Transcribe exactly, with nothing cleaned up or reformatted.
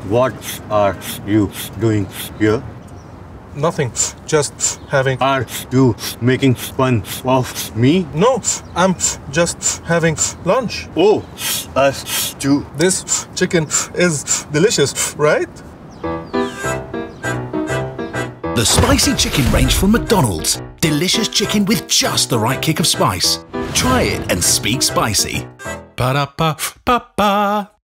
What are you doing here? Nothing. Just having... Are you making fun of me? No, I'm just having lunch. Oh, us too. This chicken is delicious, right? The spicy chicken range from McDonald's. Delicious chicken with just the right kick of spice. Try it and speak spicy. Ba-da-ba-ba-ba.